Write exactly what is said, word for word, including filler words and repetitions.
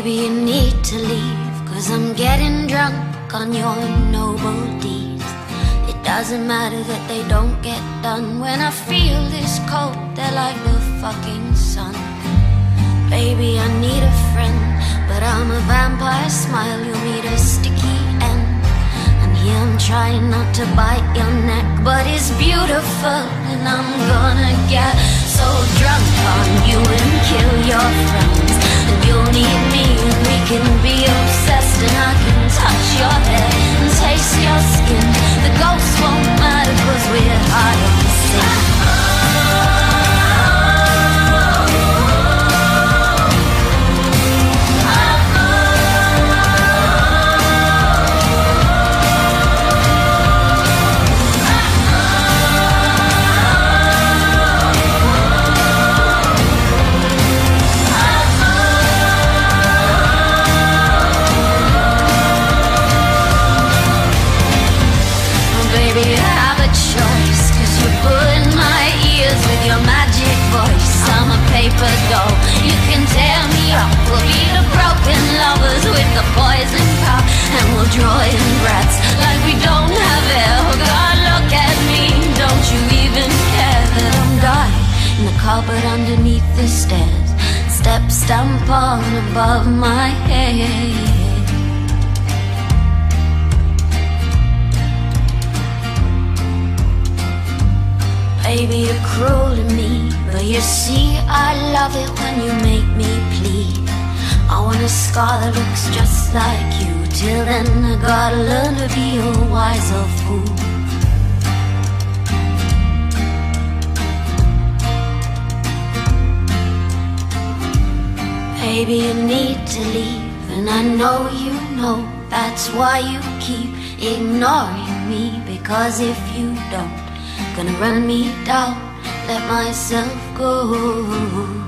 Baby, you need to leave, 'cause I'm getting drunk on your noble deeds. It doesn't matter that they don't get done. When I feel this cold, they're like the fucking sun. Baby, I need a friend, but I'm a vampire smile, you'll meet a sticky end. And here I'm trying not to bite your neck, but it's beautiful, and I'm gonna get so drunk on you and kill your friends. And you'll need me, and we can be obsessed, and I can touch your hair and taste your skin. The ghosts won't matter, 'cause we're high on sin. Paper doll, you can tear me up. We'll be the broken lovers with the poison cup, and we'll draw in breaths like we don't have air. Oh God, look at me, don't you even care that I'm dying in the cupboard underneath the stairs? Steps stamp on above my head. Baby, you're cruel to me, but you see I love it when you make me plead. I want a scar that looks just like you. Till then I gotta learn to be a wiser fool. Baby, you need to leave, and I know you know. That's why you keep ignoring me, because if you don't, gonna run me down, let myself go.